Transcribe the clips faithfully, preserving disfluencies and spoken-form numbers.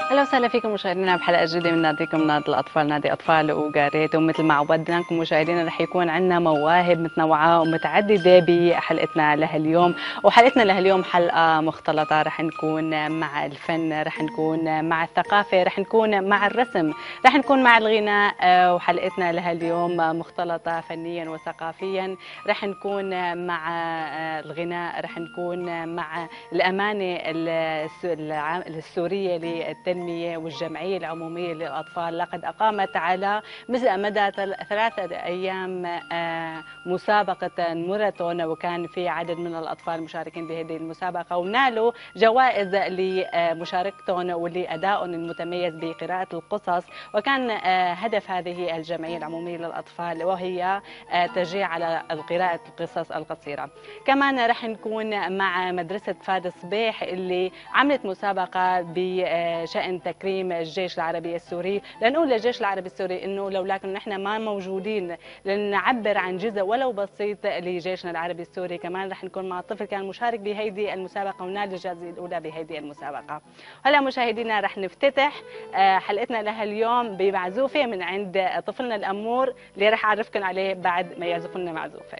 اهلا وسهلا فيكم مشاهدينا بحلقه جديده من ناديكم نادي الاطفال، نادي اطفال وقاريت. ومثل ما عودناكم مشاهدينا رح يكون عندنا مواهب متنوعه ومتعدده بحلقتنا لهاليوم. وحلقتنا لهاليوم حلقه مختلطه، رح نكون مع الفن، رح نكون مع الثقافه، رح نكون مع الرسم، رح نكون مع الغناء. وحلقتنا لهاليوم مختلطه فنيا وثقافيا. رح نكون مع الغناء، رح نكون مع الامانه السوريه للتنميه والجمعيه العموميه للاطفال. لقد اقامت على مدى ثلاثه ايام مسابقه ماراثون، وكان في عدد من الاطفال مشاركين بهذه المسابقه ونالوا جوائز لمشاركتهم ولادائهم المتميز بقراءه القصص. وكان هدف هذه الجمعيه العموميه للاطفال وهي تشجيع على قراءه القصص القصيره. كمان رح نكون مع مدرسه فادي صبيح اللي عملت مسابقه بشان تكريم الجيش العربي السوري، لنقول للجيش العربي السوري انه لولاكم نحن ما موجودين لنعبر عن جزء ولو بسيط لجيشنا العربي السوري. كمان رح نكون مع الطفل كان مشارك بهيدي المسابقه ونال الجائزه الاولى بهيدي المسابقه. هلا مشاهدينا رح نفتتح حلقتنا لهاليوم بمعزوفه من عند طفلنا الامور اللي رح اعرفكم عليه بعد ما يعزف لنا معزوفه.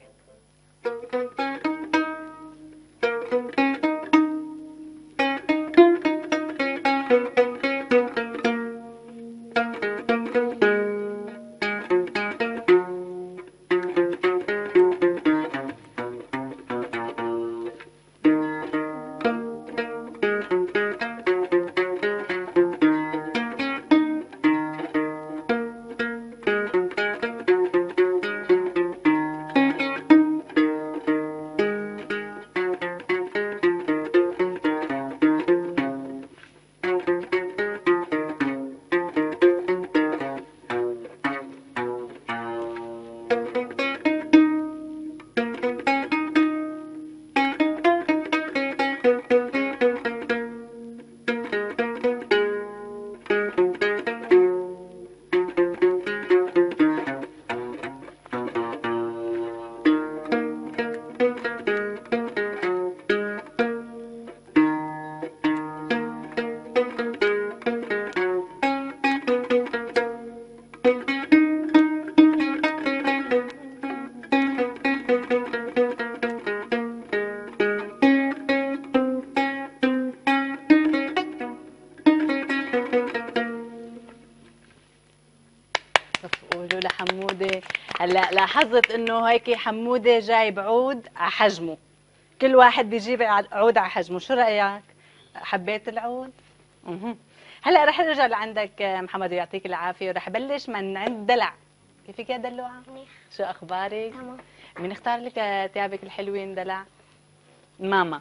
قولوا لحموده. هلا لاحظت انه هيك حموده جايب عود على حجمه، كل واحد بيجيب عود على حجمه، شو رايك؟ حبيت العود؟ اها. هلا رح ارجع لعندك محمد ويعطيك العافيه، ورح بلش من عند دلع. كيفك يا دلوعه؟ منيح. شو اخبارك؟ تمام. مين اختار لك ثيابك الحلوين دلع؟ ماما.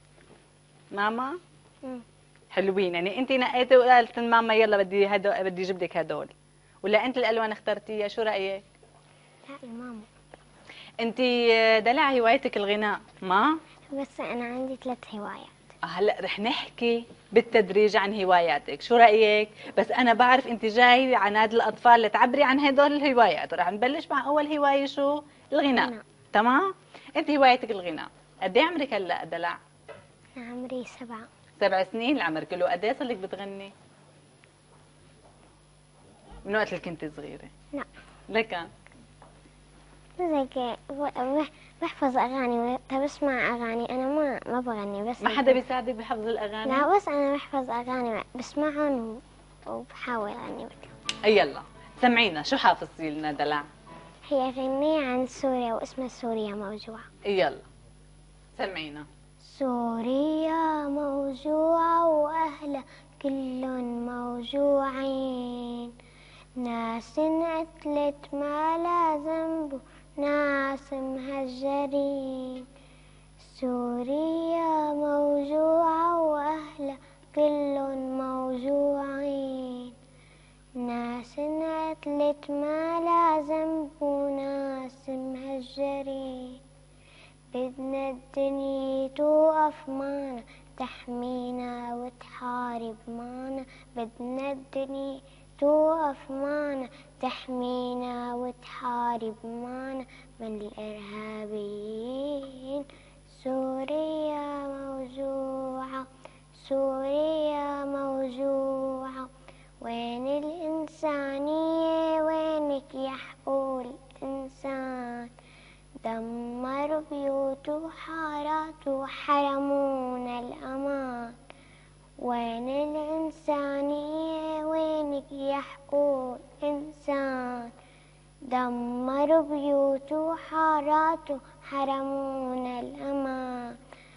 ماما؟ امم حلوين، يعني انت نقيتي وقالت ماما يلا بدي هدول بدي اجيب لك هدول، ولا انت الالوان اخترتيها؟ شو رايك؟ لا الماما. انت دلع هوايتك الغناء ما؟ بس انا عندي ثلاث هوايات. هلا رح نحكي بالتدريج عن هواياتك، شو رايك؟ بس انا بعرف انت جاي على نادي الاطفال لتعبري عن هدول الهوايات، ورح نبلش مع اول هوايه شو؟ الغناء. غناء. تمام؟ انت هوايتك الغناء. قد ايه عمرك هلا دلع؟ انا عمري سبعة. سبع سنين العمر كله. قد ايه صار لك بتغني؟ من وقت اللي كنت صغيره؟ لا. لكن زي بحفظ اغاني بسمع اغاني، انا ما ما بغني. بس ما حدا بيساعدك بحفظ الاغاني؟ لا بس انا بحفظ اغاني بسمعهم وبحاول اغني. يلا سمعينا شو حافظتي لنا دلع؟ هي غنية عن سوريا واسمها سوريا موجوعة. يلا سمعينا. سوريا موجوعة وأهلها كلهم موجوعين، ناس قتلت ما لا ذنب ناس مهجرين. سوريا موجوعة وأهلها كلهم موجوعين، ناس قتلت ما لا ذنب وناس مهجرين. بدنا الدنيا توقف معنا تحمينا وتحارب معنا، بدنا الدنيا توقف معنا تحمينا وتحارب معنا من الإرهابيين. سوريا موجوعة، سوريا موجوعة. وين الإنسانية وينك يا حقول الإنسان؟ دمروا بيوت وحارات وحرمونا الأمان. وين الإنسانية وينك يا حقول إنسان؟ دمروا بيوت وحارات وحرمونا الأمان.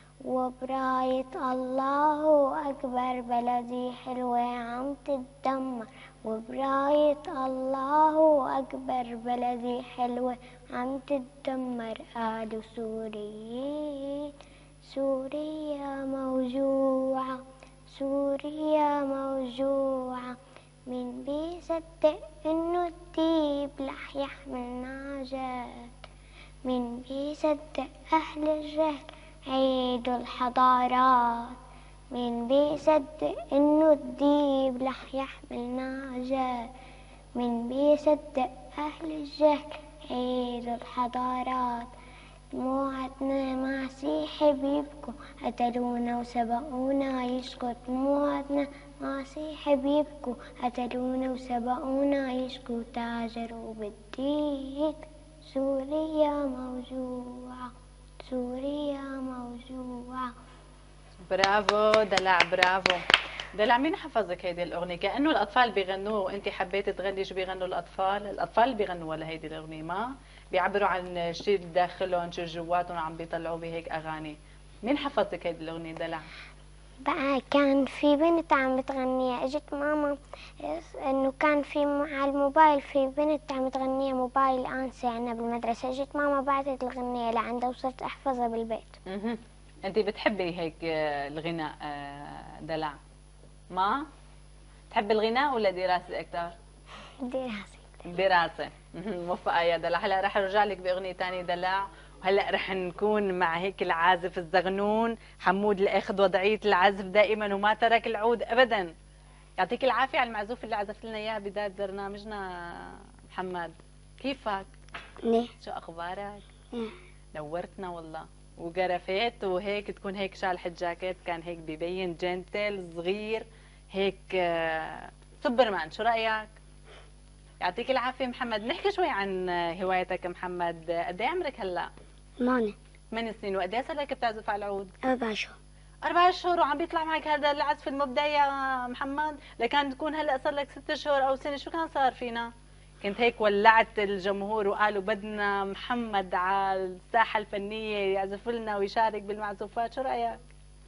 وبراية الله أكبر بلدي حلوة عم تتدمر. وبراية الله أكبر بلدي حلوة عم تتدمر. قالوا سوريين سوريا موجوعة سوريا موجوعة. مين بيصدق إنه الديب رح يحملنا جد؟ مين بيصدق أهل الجهل عيدوا الحضارات؟ مين بيصدق إنه الديب رح يحملنا جد؟ مين بيصدق أهل الجهل عيدوا الحضارات؟ دموعتنا معسيح بيبكوا قتلونا وسبقونا يشكوا. دموعتنا معسيح بيبكوا قتلونا وسبقونا يشكوا. تاجروا بالدين سوريا موجوعة سوريا موجوعة. برافو دلع، برافو دلع. مين حفظك هيدي الأغنية؟ كأنه الأطفال بيغنوها وأنت حبيتي تغني. شو بيغنوا الأطفال؟ الأطفال اللي بيغنوا لهيدي الأغنية ما بيعبروا عن شيء بداخلهم، شيء جواتهم عم بيطلعوا بهيك أغاني. مين حفظك هيدي الأغنية دلع؟ بقى كان في بنت عم بتغنيها، اجت ماما انه كان في على الموبايل في بنت عم تغنيها موبايل انسي عنا بالمدرسه. اجت ماما بعثت الغنية لعندها وصرت احفظها بالبيت. اها انت بتحبي هيك الغناء دلع؟ ما تحبي الغناء ولا دراسه اكثر؟ دراسه. دراسه. موفقه يا دلع. هلا رح ارجع لك باغنيه ثانيه دلع، وهلا رح نكون مع هيك العازف الزغنون حمود اللي اخذ وضعيه العزف دائما وما ترك العود ابدا. يعطيك العافيه على المعزوف اللي عزفت لنا اياه بدايه برنامجنا. محمد كيفك؟ منيح. شو اخبارك؟ منيح. نورتنا والله. وقرفات وهيك تكون هيك شالحة جاكيت كان هيك ببين جنتل صغير هيك سوبرمان. شو رايك؟ يعطيك العافيه محمد. نحكي شوي عن هوايتك محمد. قد ايه عمرك هلا؟ ثمانية. ثمان سنين. وقد ايه صار لك بتعزف على العود؟ أربع شهور. أربع شهور وعم بيطلع معك هذا العزف المبدئي يا محمد؟ لكان تكون هلا صار لك ست شهور او سنه، شو كان صار فينا؟ كنت هيك ولعت الجمهور وقالوا بدنا محمد على الساحه الفنيه يعزف لنا ويشارك بالمعزوفات. شو رايك؟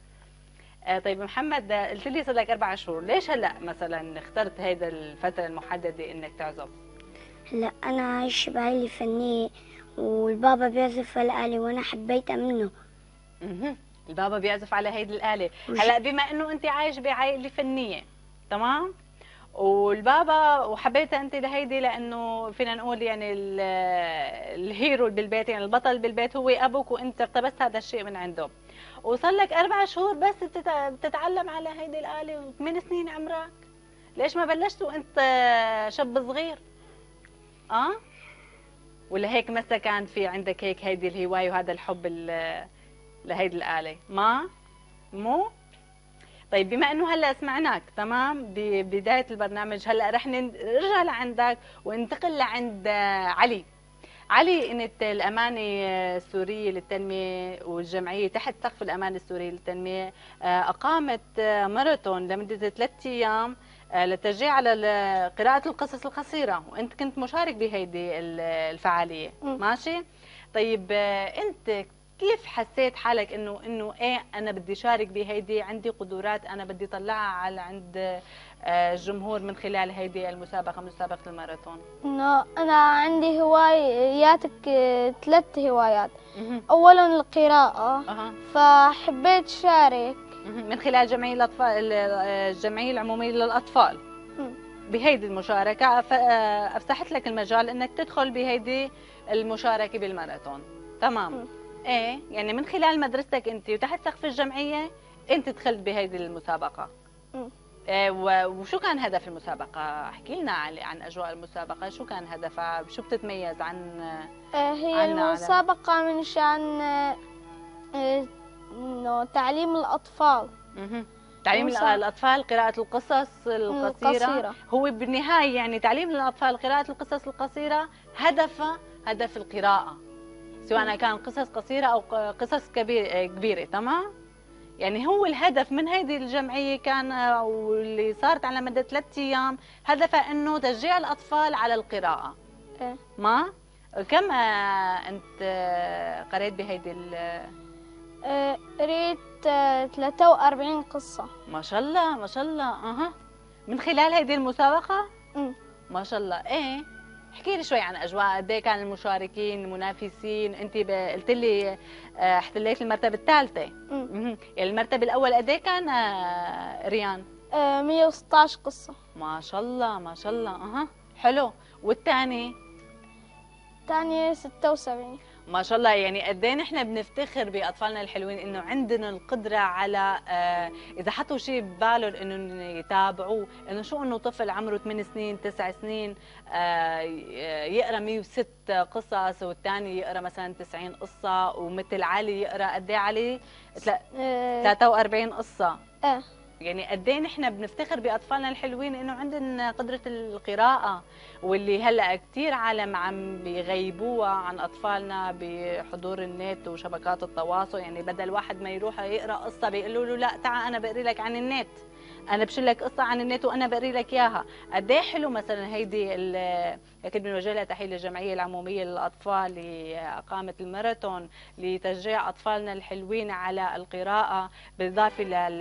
آه طيب محمد، قلت لي صار لك اربع شهور، ليش هلا مثلا اخترت هيدا الفتره المحدده انك تعزف؟ هلا انا عايش بعائله فنيه والبابا بيعزف على الآلة وانا حبيتها منه. اها البابا بيعزف على هيدي الآلة. هلا بما انه انت عايش بعائله فنيه، تمام؟ والبابا وحبيتها انت لهيدي لانه فينا نقول يعني الهيرو بالبيت، يعني البطل بالبيت هو ابوك، وانت اقتبست هذا الشيء من عنده. وصار لك اربع شهور بس بتتعلم على هيدي الآلة وثمان سنين عمرك. ليش ما بلشت وانت شاب صغير؟ اه؟ ولا هيك مسا كان في عندك هيك هيدي الهواية وهذا الحب لهيدي الآلة؟ ما؟ مو؟ طيب بما انه هلا سمعناك تمام ببدايه البرنامج، هلا رح نرجع لعندك وننتقل لعند علي. علي، انت الامانه السوريه للتنميه والجمعيه تحت سقف الامانه السوريه للتنميه اقامت ماراثون لمده ثلاث ايام للتشجيع على قراءه القصص القصيره، وانت كنت مشارك بهيدي الفعاليه. م. ماشي؟ طيب انت كيف حسيت حالك انه انه ايه انا بدي شارك بهيدي، عندي قدرات انا بدي اطلعها على عند الجمهور من خلال هيدي المسابقه، مسابقه الماراثون؟ انه انا عندي هواياتك ثلاث هوايات. اولا القراءه، أه. فحبيت شارك من خلال جمعيه الاطفال، الجمعيه العموميه للاطفال. م. بهيدي المشاركه افسحت لك المجال انك تدخل بهيدي المشاركه بالماراثون، تمام؟ م. ايه يعني من خلال مدرستك انت وتحت سقف الجمعيه انت دخلت بهيدي المسابقه. م. إيه وشو كان هدف المسابقه؟ احكي لنا عن اجواء المسابقه، شو كان هدفها؟ شو بتتميز عن هي المسابقه على... من شان انه تعليم الاطفال. اها تعليم الأطفال قراءة القصص القصيرة. القصيرة هو بالنهاية يعني تعليم الأطفال قراءة القصص القصيرة هدفه هدف القراءة، سواء كان قصص قصيرة أو قصص كبيرة كبيرة. تمام؟ يعني هو الهدف من هذه الجمعية كان واللي صارت على مدى ثلاثة أيام هدفها إنه تشجيع الأطفال على القراءة. إيه. ما كم أنت قريت بهيدي ال قريت ثلاثة وأربعين قصة. ما شاء الله ما شاء الله. اها من خلال هيدي المسابقة؟ امم ما شاء الله. ايه احكي لي شوي عن اجواء، قد ايه كان المشاركين المنافسين؟ انت قلت لي احتليت المرتبة الثالثة. امم يعني المرتبة الأول قد ايه كان ريان؟ آه مية وستة عشر قصة. ما شاء الله ما شاء الله. اها حلو. والثاني؟ الثانية ستة وسبعين. ما شاء الله. يعني قد ايه نحن بنفتخر باطفالنا الحلوين انه عندنا القدره على آه اذا حطوا شيء ببالهم انه يتابعوه، انه شو انه طفل عمره ثمان سنين تسع سنين آه يقرا مية وستة قصص، والثاني يقرا مثلا تسعين قصه، ومثل علي يقرا قد ايه علي؟ ثلاثة وأربعين قصه. اه يعني قد ايه نحن بنفتخر باطفالنا الحلوين انه عندنا قدره القراءه، واللي هلا كثير عالم عم بيغيبوها عن اطفالنا بحضور النت وشبكات التواصل. يعني بدل واحد ما يروح يقرا قصه بيقولوا له لا تعال انا بقري لك عن النت، انا بشيل لك قصه عن النت وانا بقري لك اياها. قد ايه حلو مثلا هيدي اكيد بنوجه لها تحيه للجمعيه العموميه للاطفال اللي اقامت الماراثون لتشجيع اطفالنا الحلوين على القراءه، بالاضافه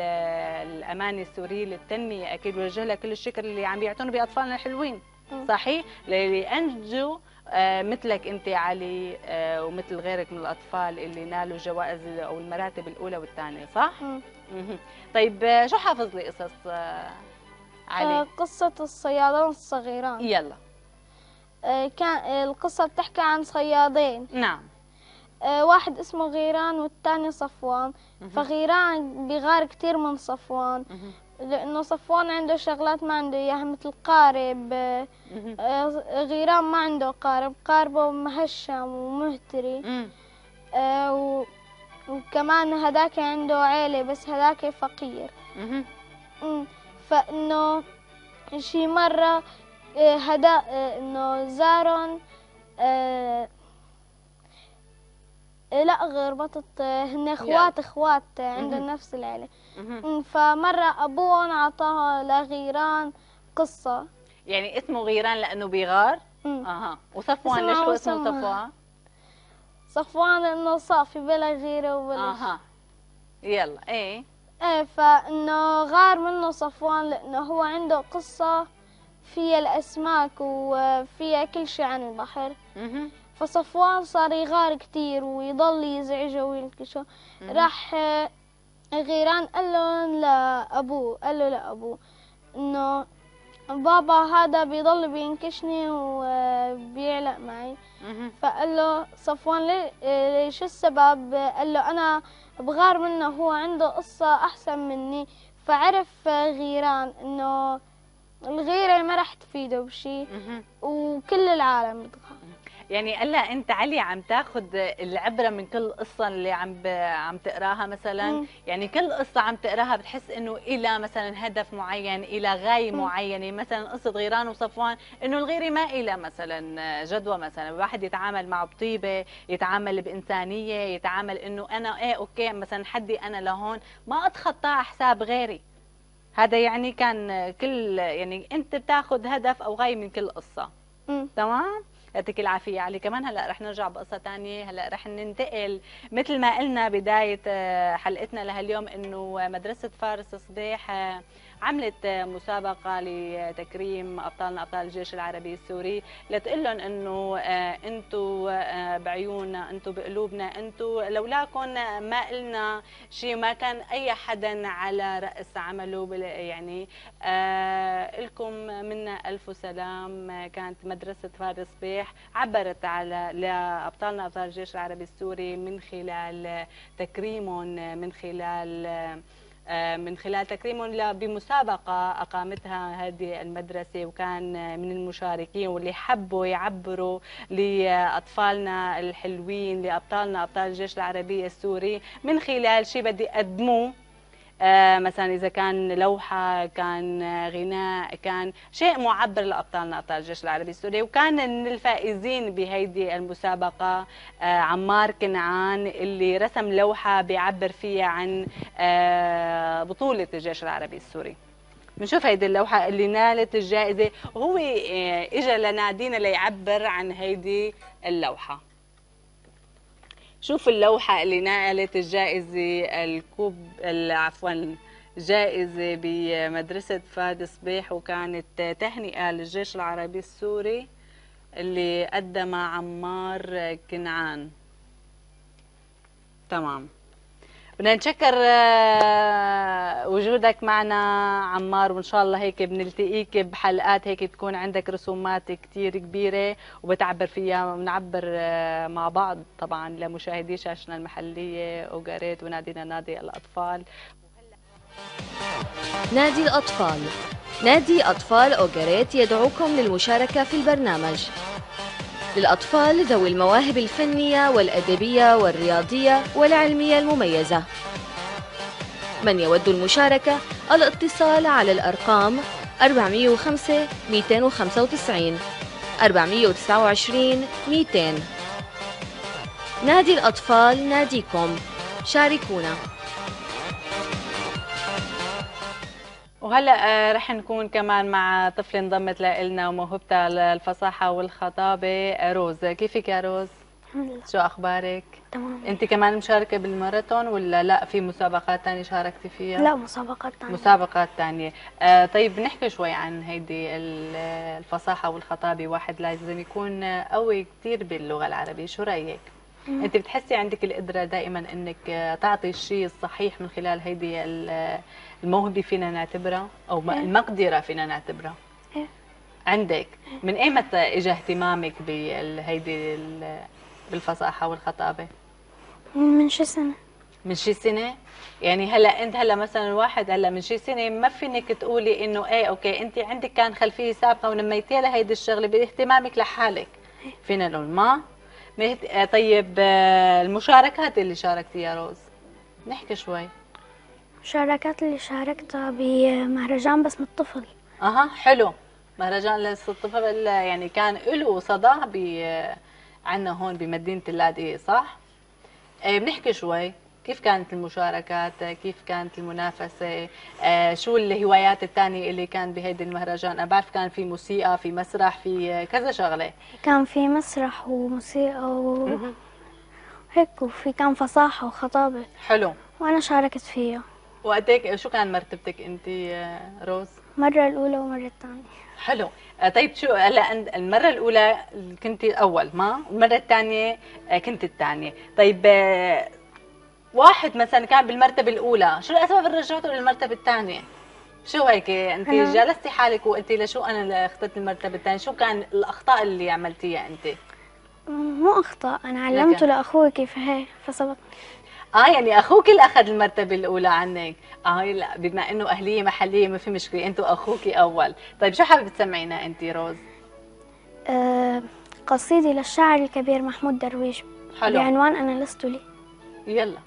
للامانه السوريه للتنميه. اكيد بنوجه لها كل الشكر اللي عم بيعتنوا باطفالنا الحلوين. صحيح؟ اللي انجوا آه مثلك انت علي آه ومثل غيرك من الاطفال اللي نالوا جوائز او المراتب الاولى والثانيه. صح؟ مم. طيب شو حافظ لي قصص آه علي؟ آه قصة الصيادان الصغيران. يلا. آه كان القصة بتحكي عن صيادين. نعم. آه واحد اسمه غيران والثاني صفوان. مه. فغيران بيغار كتير من صفوان، مه. لأنه صفوان عنده شغلات ما عنده إياها مثل قارب. آه غيران ما عنده قارب، قاربه مهشم ومهتري. آه و وكمان هداك عنده عيلة بس هداك فقير. امم فإنه شي مرة هدا إنه زارن آه لا غربطت هن اخوات اخوات عندهم نفس العيلة. فمرة أبوهم عطاها لغيران قصة. يعني اسمه غيران لأنه بيغار؟ اها. وصفوان ليش هو اسمه صفوان؟ صفوان لأنه صافي بلا غيرة وبلا. اها. يلا. ايه ايه فانه غار منه صفوان لانه هو عنده قصة فيها الاسماك وفيها كل شيء عن البحر. اها. فصفوان صار يغار كتير ويضل يزعجه وينكشه. راح غيران قال له لابوه قال له لابوه انه بابا هذا بيضل بينكشني وبيعلق معي. فقال له صفوان ليش السبب؟ قال له انا بغار منه، هو عنده قصة احسن مني. فعرف غيران انه الغيرة ما راح تفيده بشيء وكل العالم بتغار. يعني هلا انت علي عم تاخذ العبره من كل قصه اللي عم ب... عم تقراها مثلا. مم. يعني كل قصه عم تقراها بتحس انه إلى مثلا هدف معين، إلى غايه مم. معينه. مثلا قصه غيران وصفوان انه الغيره ما إلى مثلا جدوى، مثلا الواحد يتعامل معه بطيبه، يتعامل بانسانيه، يتعامل انه انا ايه اوكي مثلا حدي انا لهون ما اتخطى على حساب غيري. هذا يعني كان كل يعني انت بتاخذ هدف او غايه من كل قصه. مم. تمام؟ يعطيك العافية علي. كمان هلا رح نرجع بقصة ثانية. هلا رح ننتقل مثل ما قلنا بداية حلقتنا لهاليوم انه مدرسة فارس صبيح عملت مسابقة لتكريم ابطالنا ابطال الجيش العربي السوري، لتقول لهم انه انتم بعيوننا، انتم بقلوبنا، انتم لولاكم ما قلنا شيء، ما كان اي حدا على راس عمله. يعني لكم منا الف سلام. كانت مدرسة فارس صبيح عبرت على لابطالنا ابطال الجيش العربي السوري من خلال تكريمهم، من خلال من خلال تكريمهم بمسابقة أقامتها هذه المدرسة، وكان من المشاركين واللي حبوا يعبروا لأطفالنا الحلوين، لأبطالنا أبطال الجيش العربي السوري من خلال شيء بدي يقدموه آه، مثلا إذا كان لوحة، كان غناء، كان شيء معبر لأبطالنا أبطال الجيش العربي السوري. وكان من الفائزين بهيدي المسابقة آه، عمار كنعان، اللي رسم لوحة بيعبر فيها عن آه، بطولة الجيش العربي السوري. بنشوف هيدي اللوحة اللي نالت الجائزة، وهو آه، اجى لنادينا ليعبر عن هيدي اللوحة. شوف اللوحة اللي نالت الجائزة الكوب عفوا جائزة بمدرسة فاد صبيح، وكانت تهنئة للجيش العربي السوري اللي قدمها عمار كنعان. تمام، بدنا نشكر وجودك معنا عمار، وان شاء الله هيك بنلتقيك بحلقات هيك تكون عندك رسومات كتير كبيره وبتعبر فيها، ونعبر مع بعض طبعا لمشاهدي شاشتنا المحليه اوغاريت ونادينا نادي الاطفال. نادي الاطفال، نادي اطفال اوغاريت يدعوكم للمشاركه في البرنامج للأطفال ذوي المواهب الفنية والأدبية والرياضية والعلمية المميزة. من يود المشاركة الاتصال على الأرقام أربعمئة وخمسة مئتين وخمسة وتسعين أربعمئة وتسعة وعشرين مئتين. نادي الأطفال ناديكم، شاركونا. وهلا رح نكون كمان مع طفل انضمت لنا وموهبتها للفصاحه والخطابه، روز. كيفك يا روز؟ الحمد لله. شو اخبارك؟ تمام. انت كمان مشاركه بالماراثون ولا لا في مسابقات ثانيه شاركتي فيها؟ لا، مسابقات ثانية. مسابقات ثانيه. آه طيب نحكي شوي عن هيدي الفصاحه والخطابه. واحد لازم يكون قوي كثير باللغه العربية، شو رايك؟ مم. انت بتحسي عندك القدره دائما انك تعطي الشيء الصحيح من خلال هيدي الموهبه فينا نعتبرها، او إيه؟ المقدره فينا نعتبرها؟ إيه؟ عندك من ايمتى اجى اهتمامك بهيدي بالفصاحه والخطابه؟ من شي سنة. من شي سنه؟ يعني هلا انت هلا مثلا واحد هلا من شي سنه ما فينك تقولي انه ايه اوكي انت عندك كان خلفيه سابقه ونميتي لها هيدي الشغله باهتمامك لحالك. فينا نقول ما مهت... طيب المشاركات اللي شاركتيها روز نحكي شوي. المشاركات اللي شاركتها بمهرجان بسم الطفل. اها حلو، مهرجان بسم الطفل يعني كان له صدى ب عندنا هون بمدينه اللاذقيه صح؟ ايه بنحكي شوي كيف كانت المشاركات، كيف كانت المنافسه، آه شو الهوايات الثانيه اللي كان بهيدي المهرجان؟ انا بعرف كان في موسيقى، في مسرح، في كذا شغله. كان في مسرح وموسيقى وهيك، وفي كان فصاحه وخطابه. حلو. وانا شاركت فيها. وقد هيك شو كان مرتبتك انت روز؟ المره الاولى والمره الثانيه. حلو. طيب شو هلا المره الاولى كنت اول ما، المره الثانيه كنت الثانيه. طيب واحد مثلا كان بالمرتبه الاولى، شو الاسباب اللي رجعته للمرتبه الثانيه؟ شو هيك انت جلستي حالك وقلتي لشو انا اخترت المرتبه الثانيه؟ شو كان الاخطاء اللي عملتيها انت؟ مو اخطاء، انا علمته لاخوي كيف هيك فسبقني. اه يعني اخوك اللي اخذ المرتبه الاولى عنك. اه لا بما انه اهليه محليه ما في مشكله، انتوا اخوك اول. طيب شو حابه تسمعينا انت روز؟ أه قصيدة للشاعر الكبير محمود درويش. حلو. بعنوان انا لست لي. يلا.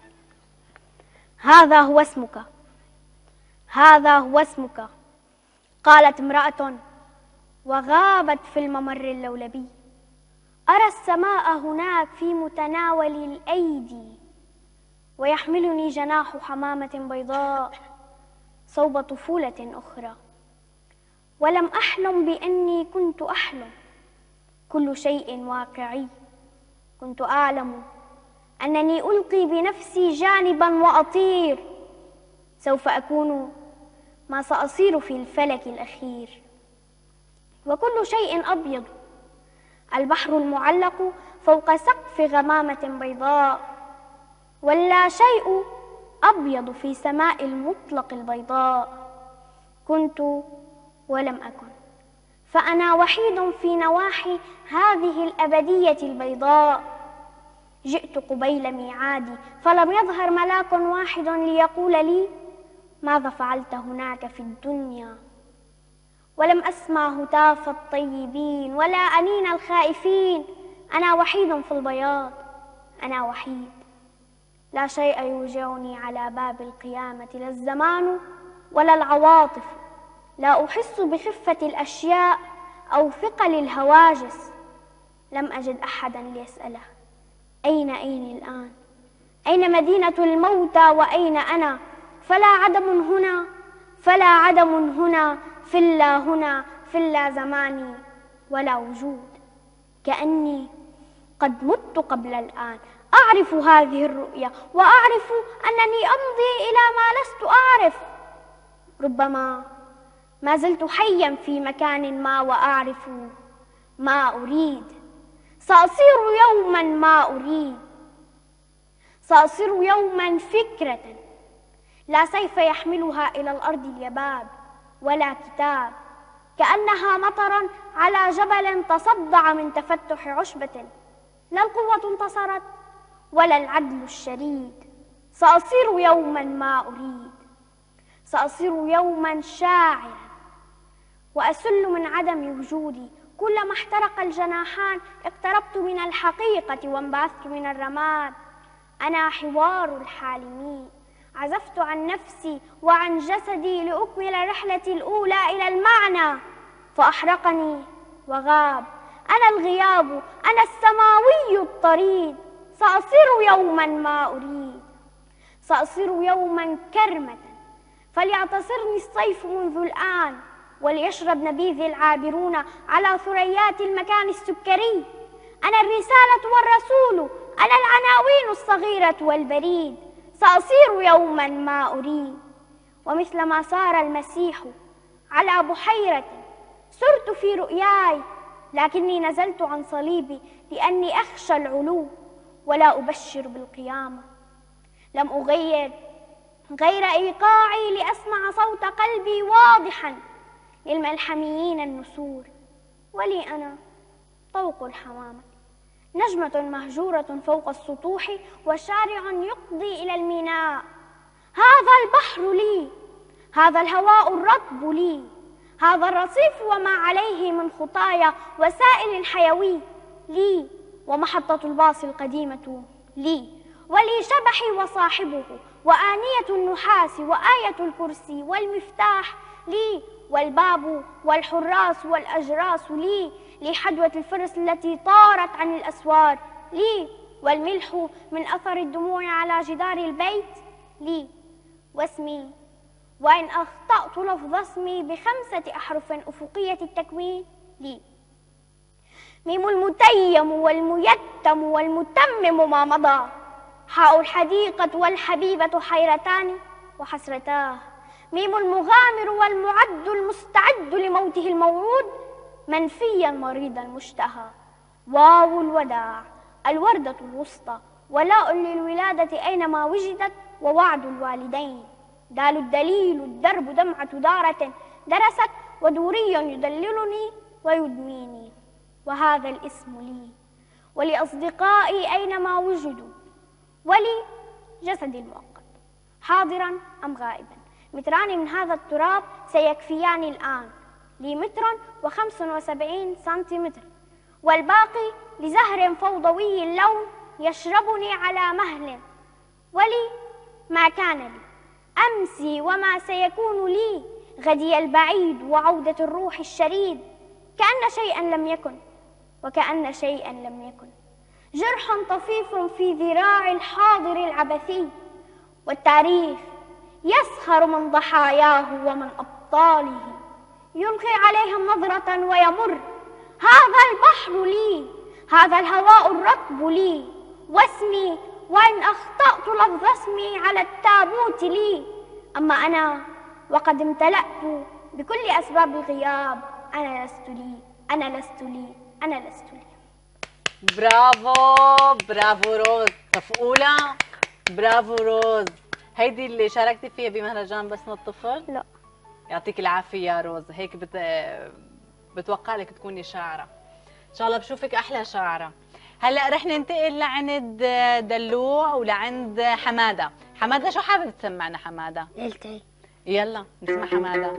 هذا هو اسمك، هذا هو اسمك، قالت امرأة وغابت في الممر اللولبي. أرى السماء هناك في متناول الأيدي، ويحملني جناح حمامة بيضاء صوب طفولة أخرى. ولم أحلم بأني كنت أحلم، كل شيء واقعي. كنت أعلم أنني ألقي بنفسي جانبا وأطير، سوف أكون ما سأصير في الفلك الأخير. وكل شيء أبيض، البحر المعلق فوق سقف غمامة بيضاء، ولا شيء أبيض في سماء المطلق البيضاء. كنت ولم أكن، فأنا وحيد في نواحي هذه الأبدية البيضاء. جئت قبيل ميعادي فلم يظهر ملاك واحد ليقول لي ماذا فعلت هناك في الدنيا. ولم أسمع هتاف الطيبين ولا أنين الخائفين. أنا وحيد في البياض، أنا وحيد. لا شيء يوجعني على باب القيامة، لا الزمان ولا العواطف. لا أحس بخفة الأشياء أو ثقل الهواجس. لم أجد أحدا ليسأله أين أين الآن؟ أين مدينة الموتى وأين أنا؟ فلا عدم هنا، فلا عدم هنا، في اللا هنا، في اللا زماني ولا وجود. كأني قد مت قبل الآن. أعرف هذه الرؤية وأعرف أنني أمضي إلى ما لست أعرف. ربما ما زلت حيا في مكان ما وأعرف ما أريد. سأصير يوما ما أريد. سأصير يوما فكرة لا سيف يحملها إلى الأرض اليباب ولا كتاب، كأنها مطرا على جبل تصدع من تفتح عشبة. لا القوة انتصرت ولا العدل الشديد. سأصير يوما ما أريد. سأصير يوما شاعرا وأسل من عدم وجودي. كلما احترق الجناحان اقتربت من الحقيقة وانبعثت من الرماد. أنا حوار الحالمين. عزفت عن نفسي وعن جسدي لأكمل رحلتي الأولى إلى المعنى، فأحرقني وغاب. أنا الغياب، أنا السماوي الطريد. سأصير يوما ما أريد. سأصير يوما كرمة فليعتصرني الصيف منذ الآن، وليشرب نبيذي العابرون على ثريات المكان السكري. أنا الرسالة والرسول، أنا العناوين الصغيرة والبريد. سأصير يوما ما أريد. ومثل ما سار المسيح على بحيرة سرت في رؤياي، لكني نزلت عن صليبي لأني أخشى العلو ولا أبشر بالقيامة. لم أغير غير إيقاعي لأسمع صوت قلبي واضحا للملحميين النسور. ولي أنا طوق الحمامة، نجمة مهجورة فوق السطوح وشارع يقضي إلى الميناء. هذا البحر لي، هذا الهواء الرطب لي، هذا الرصيف وما عليه من خطايا وسائل حيوي لي، ومحطة الباص القديمة لي، ولي شبحي وصاحبه، وآنية النحاس وآية الكرسي والمفتاح لي، والباب والحراس والأجراس لي، لي حدوة الفرس التي طارت عن الأسوار لي، والملح من أثر الدموع على جدار البيت لي، واسمي وإن أخطأت لفظ اسمي بخمسة أحرف أفقية التكوين لي. ميم المتيم والميتم والمتمم ما مضى، حاء الحديقة والحبيبة حيرتان وحسرتاه، ميم المغامر والمعد المستعد لموته الموعود، منفيا مريضا مشتهى، واو الوداع الوردة الوسطى، ولاء للولادة أينما وجدت، ووعد الوالدين، دال الدليل الدرب دمعة دارة درست، ودوري يدللني ويدميني، وهذا الاسم لي ولأصدقائي أينما وجدوا، ولي جسدي المؤقت حاضرا أم غائبا. متران من هذا التراب سيكفيان الآن، لي متر وخمس وسبعين سنتيمتر، والباقي لزهر فوضوي اللون يشربني على مهل. ولي ما كان لي أمسي وما سيكون لي غدي البعيد وعودة الروح الشريد، كأن شيئا لم يكن وكأن شيئا لم يكن، جرح طفيف في ذراع الحاضر العبثي، والتاريخ يسخر من ضحاياه ومن أبطاله، يلقي عليهم نظرة ويمر. هذا البحر لي، هذا الهواء الرطب لي، واسمي وإن أخطأت لفظ اسمي على التابوت لي. أما أنا وقد امتلأت بكل أسباب الغياب، أنا لست لي، أنا لست لي، أنا لست لي. برافو برافو روز، مفقولة؟ برافو روز. هيدي اللي شاركتي فيها بمهرجان بسمة الطفل؟ لا. يعطيك العافية يا روز، هيك بت... بتوقع لك تكوني شاعرة. إن شاء الله بشوفك أحلى شاعرة. هلا رح ننتقل لعند دلوع ولعند حمادة. حمادة شو حابب تسمعنا حمادة؟ ليلتين. يلا نسمع حمادة.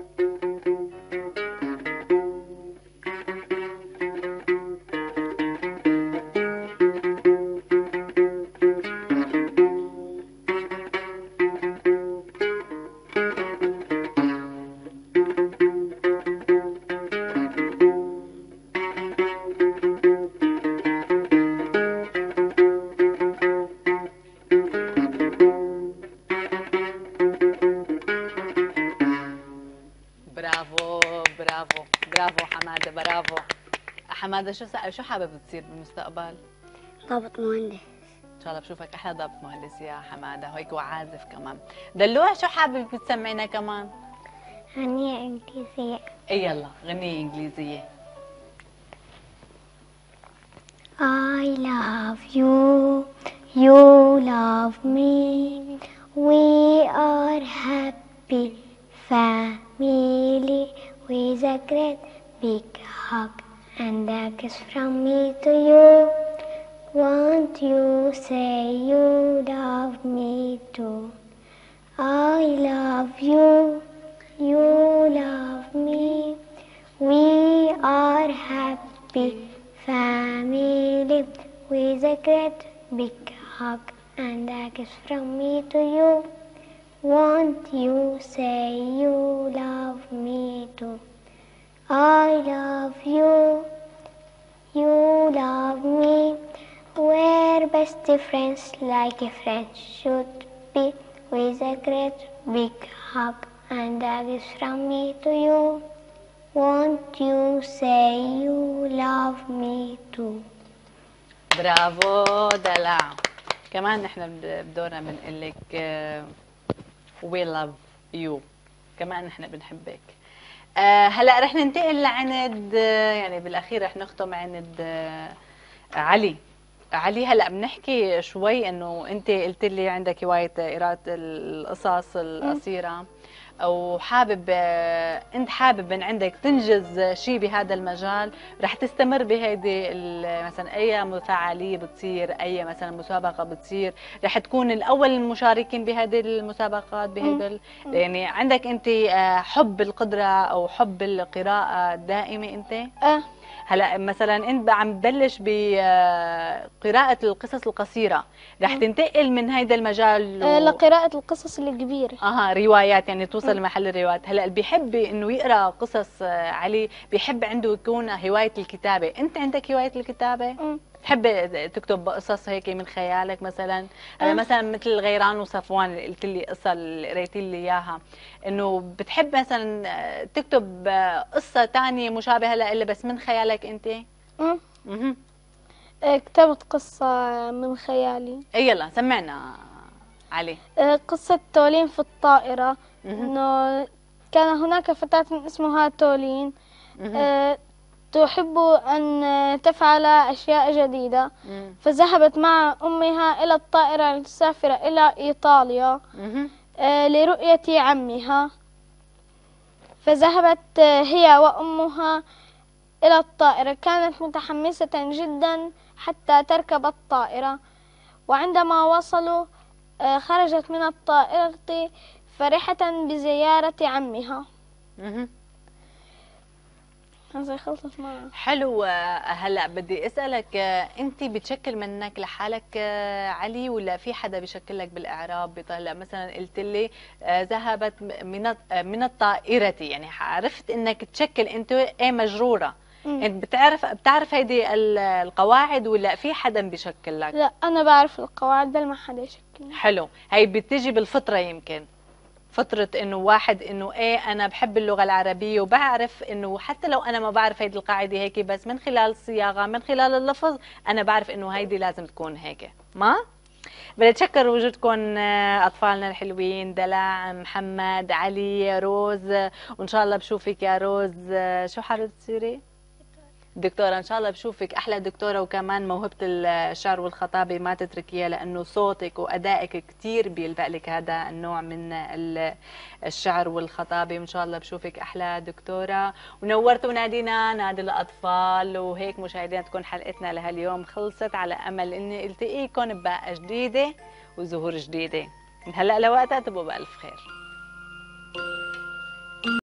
برافو برافو برافو حماده، برافو. حماده شو شو حابب تصير بالمستقبل؟ ضابط مهندس. ان شاء الله بشوفك احلى ضابط مهندس يا حماده، وهيك وعازف كمان. دلوع شو حابب تسمعنا كمان؟ غنية إنجليزية. اي يلا غنية انجليزية. I love you, you love me, we are happy family with a great big hug and a kiss from me to you. Won't you say you love me too? I love you, you love me, we are happy family with a great big hug and a kiss from me to you. Won't you say you love me too? I love you, you love me, we're best friends like friends should be, with a great big hug and a kiss from me to you. Won't you say you love me too? برافو دلع. كمان نحن بدورنا بنقول لك we love you، كمان نحن بنحبك. آه هلا رح ننتقل لعند، يعني بالاخير رح نختم عند آه علي. علي هلا بنحكي شوي انه انت قلت لي عندك هوايه قراءه القصص القصيره، وحابب انت حابب من عندك تنجز شيء بهذا المجال، رح تستمر بهيدي مثلا اي فعاليه بتصير، اي مثلا مسابقه بتصير، رح تكون الاول المشاركين بهذه المسابقات بهيدا، يعني عندك انت حب القدره او حب القراءه دائمه انت؟ اه هلا مثلا انت عم تبلش بقراءة القصص القصيرة، رح تنتقل من هيدا المجال و... لقراءة القصص الكبيرة. اها روايات، يعني توصل لمحل الروايات. هلا اللي بيحب انه يقرا قصص علي بيحب عنده يكون هواية الكتابة، انت عندك هواية الكتابة؟ م. تحب تكتب قصص هيك من خيالك مثلا؟ هلا مثلا مثل غيران وصفوان اللي قلت لي قصه اللي قريتي لي اياها، انه بتحب مثلا تكتب قصه ثانيه مشابهه لها بس من خيالك انت؟ امم اها كتبت قصه من خيالي. اي يلا سمعنا علي. قصه تولين في الطائره، انه كان هناك فتاه اسمها تولين تحب أن تفعل أشياء جديدة، مم. فذهبت مع أمها إلى الطائرة لتسافر إلى إيطاليا آه لرؤية عمها، فذهبت هي وأمها إلى الطائرة، كانت متحمسة جدا حتى تركب الطائرة، وعندما وصلوا آه خرجت من الطائرة فرحة بزيارة عمها. مم. خلصت معه. حلو. هلا بدي اسالك، انت بتشكل منك لحالك علي ولا في حدا بيشكل لك بالاعراب؟ هلا مثلا قلت لي ذهبت من من الطائره، يعني عرفت انك تشكل انت ايه مجروره. مم. انت بتعرف بتعرف هيدي القواعد ولا في حدا بيشكل لك؟ لا انا بعرف القواعد بل ما حدا يشكل. حلو، هي بتيجي بالفطره، يمكن فطرة انه واحد انه ايه انا بحب اللغة العربية وبعرف انه حتى لو انا ما بعرف هيدي القاعدة هيك، بس من خلال الصياغة من خلال اللفظ انا بعرف انه هيدي لازم تكون هيك. ما بدي اتشكر وجودكم اطفالنا الحلوين دلع، محمد، علي، روز، وان شاء الله بشوفك يا روز. شو حابة تصيري؟ دكتورة. ان شاء الله بشوفك احلى دكتورة، وكمان موهبة الشعر والخطابة ما تتركيها، لانه صوتك وادائك كثير بيلبق لك هذا النوع من الشعر والخطابة، وان شاء الله بشوفك احلى دكتورة. ونورتوا نادينا نادي الاطفال. وهيك مشاهدينا تكون حلقتنا لهاليوم خلصت، على امل اني التقيكم بباقة جديدة وزهور جديدة. من هلا لوقتها تبقوا بالف خير.